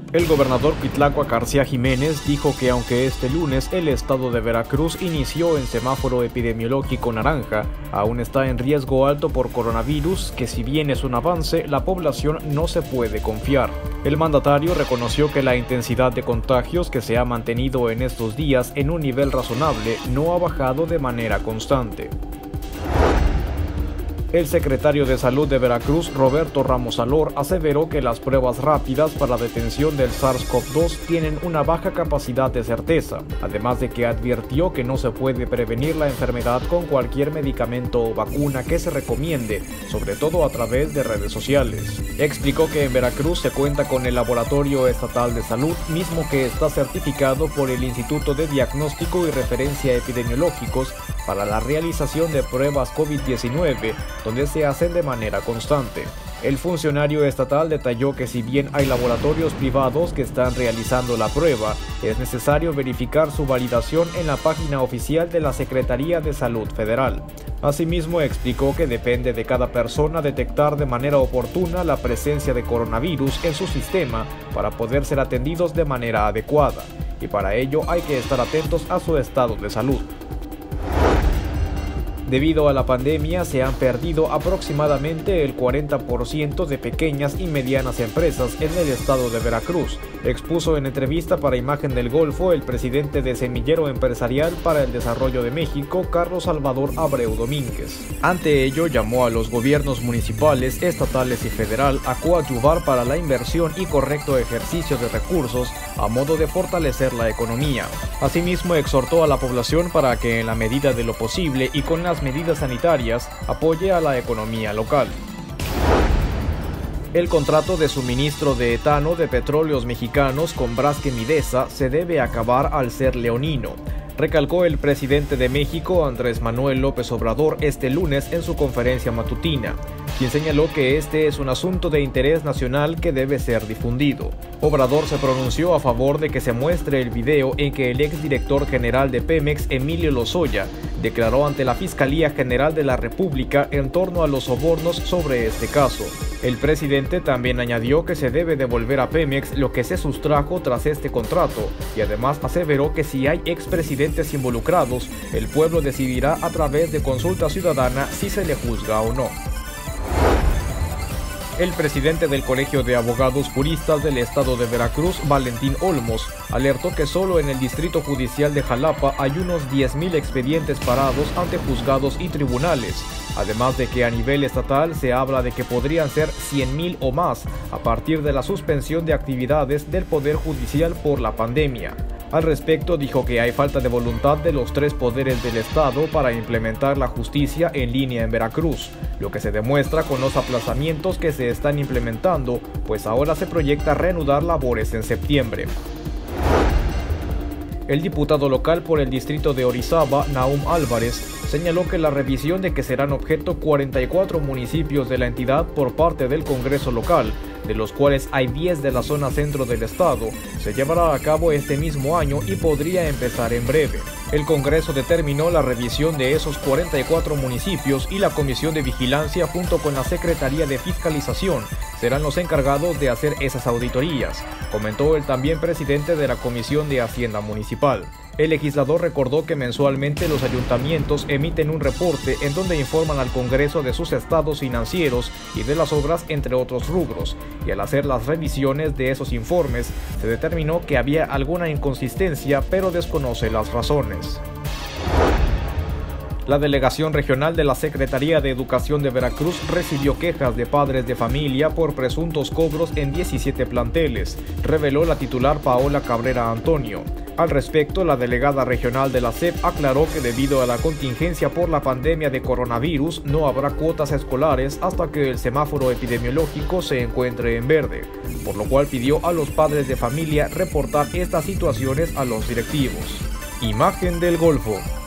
El gobernador Cuitláhuac García Jiménez dijo que aunque este lunes el estado de Veracruz inició en semáforo epidemiológico naranja, aún está en riesgo alto por coronavirus, que si bien es un avance, la población no se puede confiar. El mandatario reconoció que la intensidad de contagios que se ha mantenido en estos días en un nivel razonable no ha bajado de manera constante. El secretario de Salud de Veracruz, Roberto Ramos Alor, aseveró que las pruebas rápidas para la detención del SARS-CoV-2 tienen una baja capacidad de certeza, además de que advirtió que no se puede prevenir la enfermedad con cualquier medicamento o vacuna que se recomiende, sobre todo a través de redes sociales. Explicó que en Veracruz se cuenta con el Laboratorio Estatal de Salud, mismo que está certificado por el Instituto de Diagnóstico y Referencia Epidemiológicos para la realización de pruebas COVID-19, donde se hacen de manera constante. El funcionario estatal detalló que si bien hay laboratorios privados que están realizando la prueba, es necesario verificar su validación en la página oficial de la Secretaría de Salud Federal. Asimismo, explicó que depende de cada persona detectar de manera oportuna la presencia de coronavirus en su sistema para poder ser atendidos de manera adecuada, y para ello hay que estar atentos a su estado de salud. Debido a la pandemia, se han perdido aproximadamente el 40% de pequeñas y medianas empresas en el estado de Veracruz, expuso en entrevista para Imagen del Golfo el presidente de Semillero Empresarial para el Desarrollo de México, Carlos Salvador Abreu Domínguez. Ante ello, llamó a los gobiernos municipales, estatales y federal a coadyuvar para la inversión y correcto ejercicio de recursos a modo de fortalecer la economía. Asimismo, exhortó a la población para que, en la medida de lo posible y con las medidas sanitarias, apoye a la economía local. El contrato de suministro de etano de Petróleos Mexicanos con Braskem Idesa se debe acabar al ser leonino, recalcó el presidente de México, Andrés Manuel López Obrador, este lunes en su conferencia matutina, quien señaló que este es un asunto de interés nacional que debe ser difundido. Obrador se pronunció a favor de que se muestre el video en que el exdirector general de Pemex, Emilio Lozoya, declaró ante la Fiscalía General de la República en torno a los sobornos sobre este caso. El presidente también añadió que se debe devolver a Pemex lo que se sustrajo tras este contrato, y además aseveró que si hay expresidentes involucrados, el pueblo decidirá a través de consulta ciudadana si se le juzga o no. El presidente del Colegio de Abogados Juristas del Estado de Veracruz, Valentín Olmos, alertó que solo en el Distrito Judicial de Jalapa hay unos 10,000 expedientes parados ante juzgados y tribunales, además de que a nivel estatal se habla de que podrían ser 100,000 o más a partir de la suspensión de actividades del Poder Judicial por la pandemia. Al respecto, dijo que hay falta de voluntad de los tres poderes del Estado para implementar la justicia en línea en Veracruz, lo que se demuestra con los aplazamientos que se están implementando, pues ahora se proyecta reanudar labores en septiembre. El diputado local por el distrito de Orizaba, Nahum Álvarez, señaló que la revisión de que serán objeto 44 municipios de la entidad por parte del Congreso local, de los cuales hay 10 de la zona centro del estado, se llevará a cabo este mismo año y podría empezar en breve. El Congreso determinó la revisión de esos 44 municipios y la Comisión de Vigilancia junto con la Secretaría de Fiscalización serán los encargados de hacer esas auditorías, comentó el también presidente de la Comisión de Hacienda Municipal. El legislador recordó que mensualmente los ayuntamientos emiten un reporte en donde informan al Congreso de sus estados financieros y de las obras, entre otros rubros, y al hacer las revisiones de esos informes se determinó que había alguna inconsistencia, pero desconoce las razones. La delegación regional de la Secretaría de Educación de Veracruz recibió quejas de padres de familia por presuntos cobros en 17 planteles, reveló la titular Paola Cabrera Antonio. Al respecto, la delegada regional de la SEP aclaró que debido a la contingencia por la pandemia de coronavirus no habrá cuotas escolares hasta que el semáforo epidemiológico se encuentre en verde, por lo cual pidió a los padres de familia reportar estas situaciones a los directivos. Imagen del Golfo.